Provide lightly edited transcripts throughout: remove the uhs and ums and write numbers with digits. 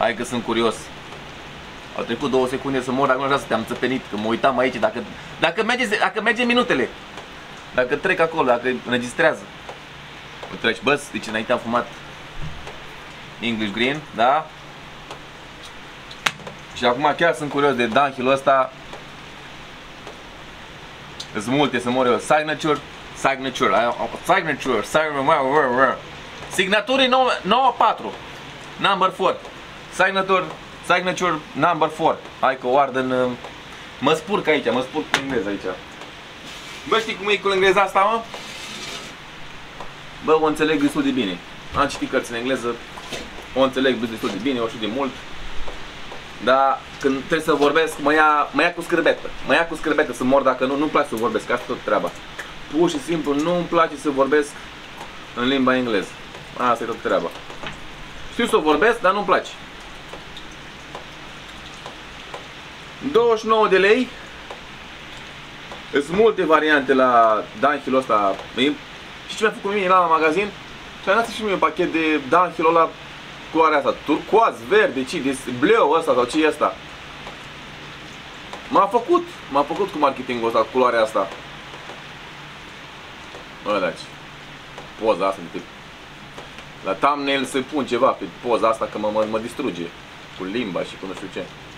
Hai că sunt curios. Au trecut 2 secunde să mor, dacă nu așa să te-am țăpenit, că mă uitam aici, dacă merge minutele. Dacă trec acolo, dacă înregistrează. O treci, bă, deci înainte am fumat English Green, da? Și acum chiar sunt curios de downhill-ul ăsta. Sunt multe să mor eu. Signature 94. Number 4. Signature number 4. Hai că o ard în... Mă spurc aici, mă spurc cu engleză aici. Bă, știi cum e cu engleza asta, mă? Bă, o înțeleg destul de bine. Am citit cărți în engleză, o înțeleg destul de bine, o știu de mult. Dar când trebuie să vorbesc, mă ia cu scârbetă. Mă ia cu scârbetă să mor, dacă nu-mi place să vorbesc, asta tot treaba. Pur și simplu nu-mi place să vorbesc în limba engleză. Asta e tot treaba. Știu să vorbesc, dar nu-mi place. 29 de lei. Sunt multe variante la downhill-ul ăsta. Și ce mi-a făcut mine la magazin? Și am dat și mie un pachet de downhill-ul ăla, culoarea asta, turcoaz, verde, de bleu ăsta sau ce e asta. M-a făcut cu marketingul ăsta, cu culoarea asta. Bă, daci. Poza asta de la thumbnail să pun ceva pe poza asta, că mă distruge cu limba și cu nu știu ce.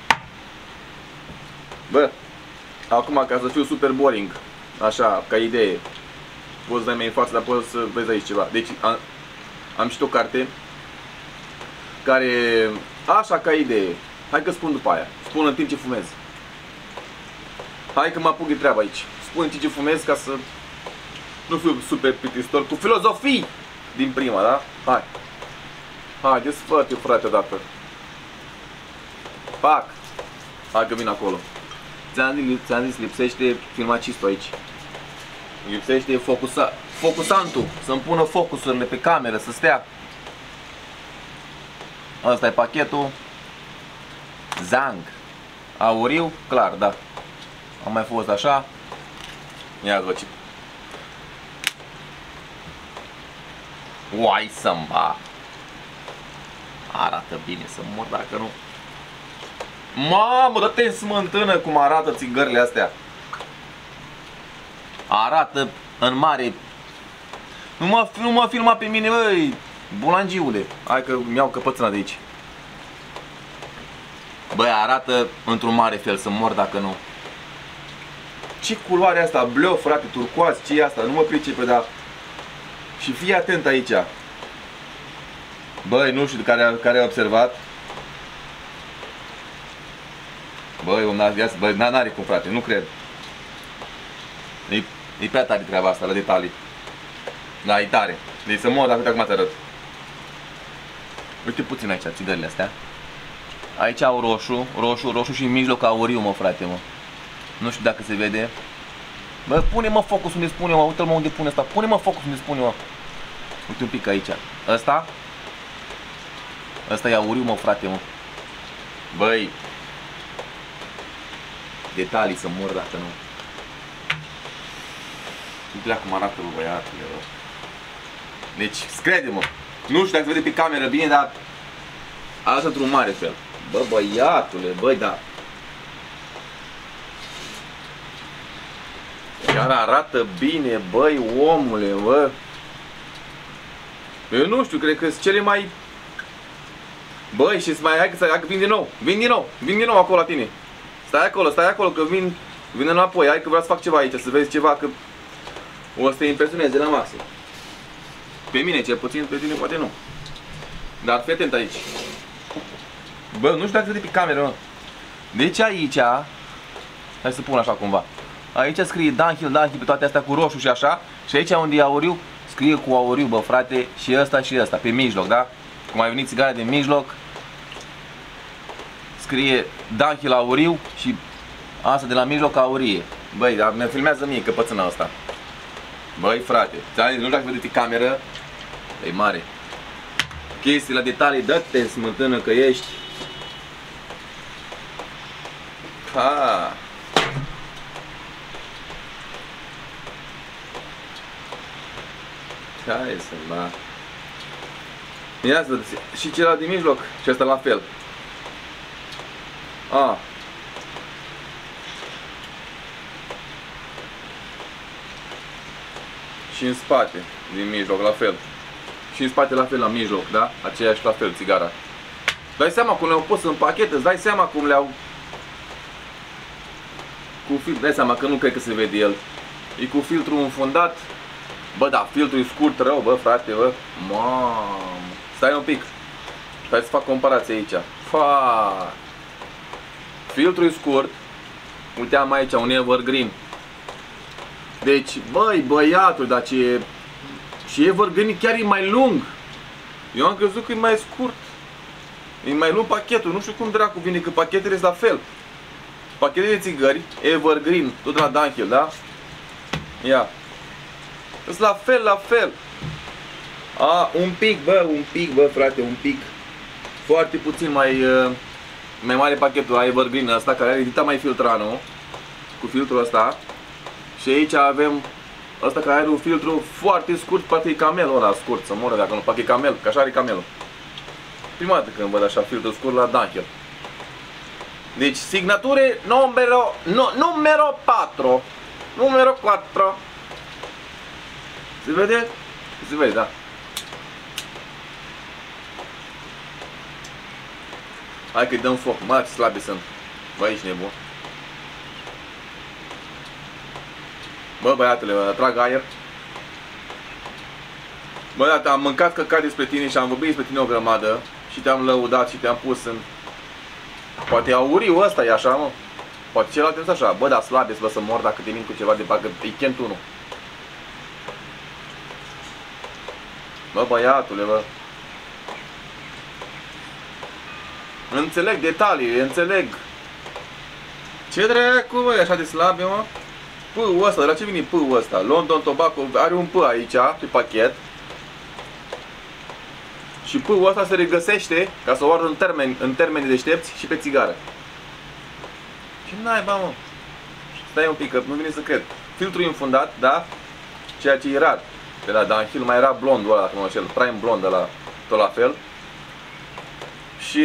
Bă, acum ca să fiu super boring, așa, ca idee, poți să-mi în față, dar poți să vezi aici ceva. Deci am și o carte care, așa ca idee, hai că spun după aia, spun în timp ce fumez. Hai că mă apuc de treabă aici, spun în timp ce fumez ca să nu fiu super plictisitor, cu filozofii din prima, da? Hai. Haideți, fă-te, frate, odată. Pac! Hai că vin acolo. Ți-am zis, lipsește filmacistul aici. Lipsește focusantul, să-mi pună focusurile pe cameră, să stea. Asta e pachetul. Zang. Auriu, clar, da. Am mai fost așa. Ia vă ce. Uai să-mba. Arată bine să mor dacă nu. Mamă, dă-te în smântână cum arată țigările astea. Arată în mare. Nu mă filma pe mine, băi, bulangiule. Hai că mi-au căpățâna de aici. Băi, arată într-un mare fel să mor dacă nu. Ce culoare asta? Bleu, frate, turcoaz, ce e asta? Nu mă pricepe, dar... Și fii atent aici. Băi, nu știu care a observat. Băi, n-are cum, frate, nu cred. E prea tare treaba asta, la detalii. Da, e tare. Deci să mor dacă acum te arăt. Uite puțin aici, țigările astea. Aici au roșu și în mijloc auriu, mă, frate, mă. Nu știu dacă se vede. Bă, pune-mă focus unde spune, mă, uite-l, mă, unde pune asta. Pune-mă focus unde spune, mă. Uite un pic aici. Ăsta e auriu, mă, frate, mă. Băi, detalii să mor dacă nu. Uite cum arată, bă, băiatule, bă. Deci, crede-mă. Nu știu dacă se vede pe cameră bine, dar arată într-un mare fel. Bă, băiatule, băi, da. Chiar arată bine, băi, omule, bă. Eu nu știu, cred că sunt cele mai... Băi, și mai, hai că vin din nou acolo la tine. Stai acolo, că vin înapoi, hai că vreau să fac ceva aici, să vezi ceva, că o să te impresioneze la maxim. Pe mine cel puțin, pe tine poate nu. Dar fii atent aici. Bă, nu știu dacă se vede pe cameră, mă. Deci aici, hai să pun așa cumva. Aici scrie downhill pe toate astea cu roșu și așa. Și aici unde e auriu, scrie cu auriu, bă, frate, și ăsta și ăsta, pe mijloc, da? Cum ai venit țigara de mijloc, scrie downhill auriu și asta de la mijloc aurie. Băi, dar ne filmează mie căpățâna asta. Băi, frate, ți-am zis, nu știu dacă vedeți pe cameră, e mare. Chestii la detalii, dă-te în smântână că ești. Ha! Hai să-mi ba. Ia să văd, și celălalt din mijloc și ăsta la fel. A. Și în spate, din mijloc, la fel. Și în spate la fel, la mijloc, da? Aceeași la fel, țigara. Dai seama cum le-au pus în pachet, îți dai seama cum le-au... Cu filtru, dai seama că nu cred că se vede el. E cu filtru înfundat. Bă, da, filtrul e scurt rău, bă, frate, bă. Mamă. Stai un pic. Hai să fac comparație aici. Fa. Filtrul e scurt. Uite, am aici un evergreen. Deci, băi, băiatul, dar ce... Și evergreen chiar e mai lung. Eu am crezut că e mai scurt. E mai lung pachetul, nu știu cum dracu vine, că pachetele sunt la fel. Pachete de țigări, evergreen, tot de la Dunhill, da? Ia. Sunt la fel, la fel. A, un pic, bă, frate, un pic. Foarte puțin mai mare pachetul la evergreen ăsta, care are dita mai filtranul. Cu filtrul ăsta. Și aici avem ăsta care are un filtru foarte scurt, poate e camelul ăla scurt, să moră dacă nu, poate e camel, că așa are camelul. Prima dată când văd așa filtru scurt la Dunhill. Deci, signature numero 4. Numero 4. Se vede? Se vede, da. Hai că-i dăm foc, mă, ce slabe sunt. Bă, ești nebun. Bă, băiatule, trag aer. Bă, da, te-am mâncat căcat despre tine și am vorbit despre tine o grămadă. Și te-am lăudat și te-am pus în... Poate auriu ăsta e așa, mă. Poate celălalt este așa. Bă, dar slabe să mor dacă te mint cu ceva de parcă e Kent 1. Bă, băiatule, bă. Înțeleg detalii, înțeleg. Ce dracu, bă, e așa de slabe, mă? P-ul ăsta, de la ce vine P-ul ăsta? London Tobacco are un P aici, pe pachet. Și P-ul ăsta se regăsește, ca să o oară în termeni deștepți, și pe țigară. Ce naiba, mă? Stai un pic, că nu vine să cred. Filtrul infundat, da? Ceea ce e rar. De la Dunhill mai era blondul ăla, dacă mă înșel, prime blond ăla, tot la fel. Și...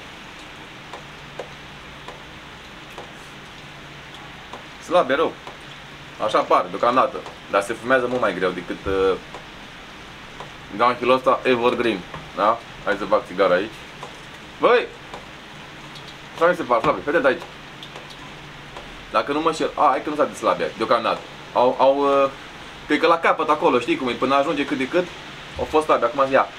slabe rău. Așa pare, deocamdată. Dar se fumează mult mai greu decât Dunhill ăsta evergreen. Da? Hai să bag țigara aici. Băi! Așa mi se pare, slabe, vedeți aici. Dacă nu mă șer... A, hai că nu s-a de slabe, deocamdată. Cred că la capăt acolo, știi cum e, până ajunge cât de cât, au fost slabe, acum ia.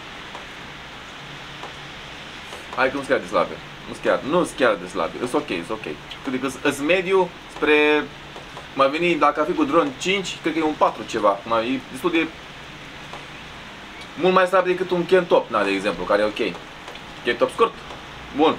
Hai că nu-s chiar de slabe. Nu-s chiar de slabe, e ok, e ok. Cred că îs mediu spre... M-a venit, dacă ar fi cu dron 5, cred că e un 4 ceva. E destul de... mult mai slab decât un Kent Top, de exemplu, care e ok. Kent Top scurt. Bun.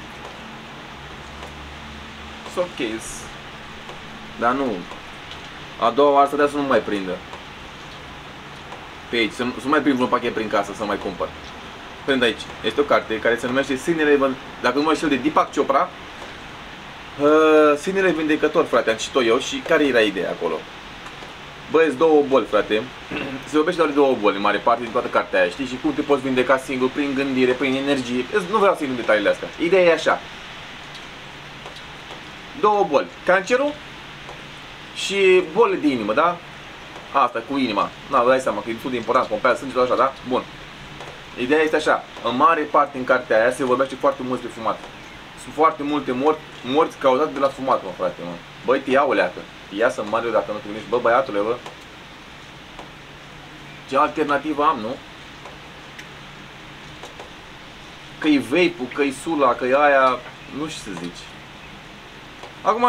E ok. Dar nu. A doua oară să nu mai prindă. Pe aici, să nu mai prind un pachet prin casă să mai cumpăr. Prind aici. Este o carte care se numește Sinele, dacă nu mă știu, de Deepak Chopra. Sinele vindecător, frate, am citit-o eu. Și care era ideea acolo? Băi, două boli, frate. Se vorbește doar de două boli, în mare parte din toată cartea aia, știi? Și cum te poți vindeca singur, prin gândire, prin energie. Nu vreau să intru în detaliile astea. Ideea e așa. Două boli. Cancerul și bolile de inimă, da? Asta, cu inima. Na, dai seama că e destul de important, pompează sângele așa, da? Bun. Ideea este așa. În mare parte în cartea aia se vorbește foarte mult de fumat. Sunt foarte multe morți cauzate de la fumat, mă, frate, mă. Băi, te iau, leacă. Te ia să mare dacă nu te gândești. Bă, băiatule, bă. Ce alternativă am, nu? Că-i vape-ul, că-i sula, că-i aia... Nu știu să zici. Acum...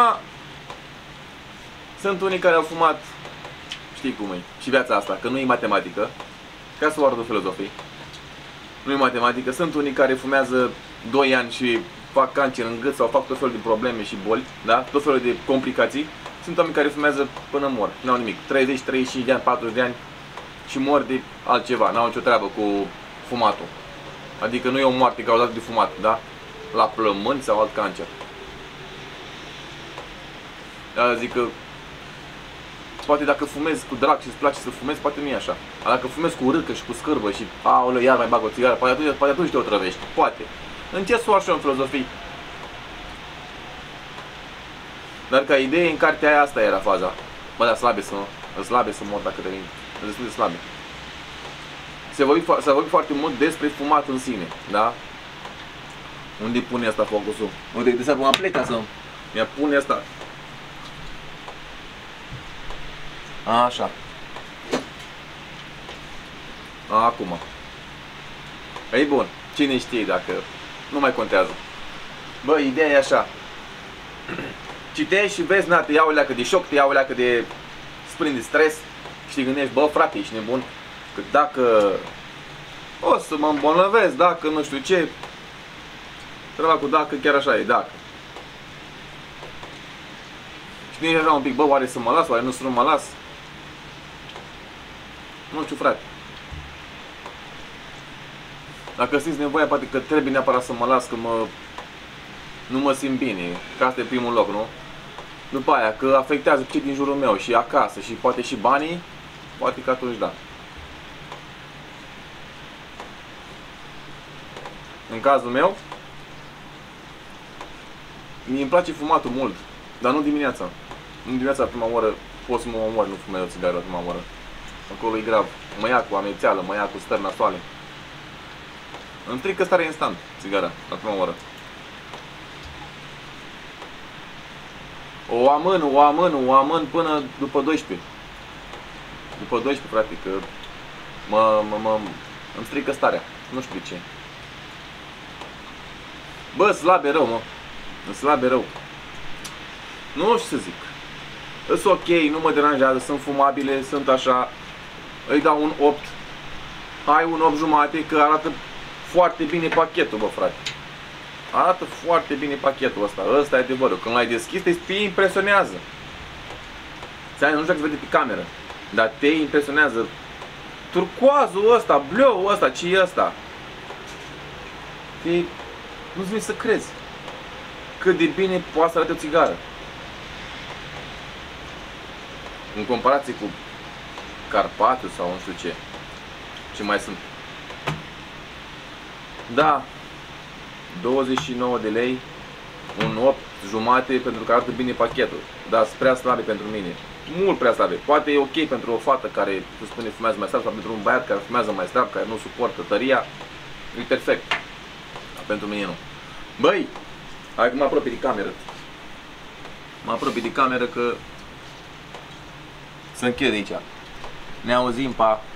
Sunt unii care au fumat... Știi cum e. Și viața asta, că nu e matematică. Ca să o arăt de filozofii. Nu e matematică. Sunt unii care fumează 2 ani și fac cancer în gât sau fac tot felul de probleme și boli, da? Tot felul de complicații. Sunt oameni care fumează până mor, n-au nimic. 30, 35 de ani, 40 de ani și mor de altceva, n-au nicio treabă cu fumatul. Adică nu e o moarte cauzată de fumat, da? La plămâni sau alt cancer. Zic că poate dacă fumezi cu drag și îți place să fumezi, poate nu e așa. Dar dacă fumezi cu râcă și cu scârbă și aoleu, iar mai bag o țigară, poate atunci te otrăvești. Poate. Încerc să o așa în filozofii. Dar ca idee, în cartea aia asta era faza. Bă, dar slabe să mor dacă te vin. Destul de slabe. S-a vorbit foarte mult despre fumat în sine, da? Unde pune asta focusul? Uite, de seara mă plec ca să mi-a pune asta. Așa. Acum. Ei bun, cine știe dacă nu mai contează. Bă, ideea e așa. Citești și vezi, na, te ia o leacă de șoc, te ia o leacă de sprint de stres și te gândești, bă, frate, ești nebun, că dacă o să mă îmbolnăvesc, dacă nu știu ce, treaba cu dacă chiar așa e, dacă. Și te așa un pic, bă, oare să mă las, oare nu să nu mă las? Nu știu, frate. Dacă simți nevoia, poate că trebuie neapărat să mă las, că nu mă simt bine, că asta e primul loc, nu? După aia, că afectează cei din jurul meu și acasă și poate și banii, poate că atunci da. În cazul meu, mie îmi place fumatul mult, dar nu dimineața. Nu dimineața la prima oră pot să mă omor, nu fumez o țigară la prima oră. Acolo e grav. Mă ia cu amețeală, mă ia cu stări nasoale. Îmi strică starea instant, țigara, la prima oră. O amân până după 12. După 12, practic, că îmi strică starea. Nu știu de ce. Bă, slabe rău, mă. Slabe rău. Nu știu să zic. Sunt ok, nu mă deranjează, sunt fumabile, sunt așa. Îi dau un 8. Hai un 8 jumate, că arată foarte bine pachetul, bă, frate. Arată foarte bine pachetul ăsta. Ăsta e adevărul. Când l-ai deschis, te impresionează. Nu știu dacă se vede pe cameră, dar te impresionează. Turcoazul ăsta, bleu ăsta, ce e ăsta? Nu-ți vine să crezi cât de bine poate să arate o țigară. În comparație cu Carpatul sau nu știu ce. Ce mai sunt. Da. 29 de lei. Un 8 jumate pentru că arată bine pachetul. Dar sunt prea slabe pentru mine. Mult prea slabe. Poate e ok pentru o fată care, se spune, fumează mai slab, sau pentru un băiat care fumează mai slab, care nu suportă tăria. E perfect. Dar pentru mine nu. Băi, hai că mă apropii de cameră. Mă apropii de cameră că să închid aici. Ne auzim, pa!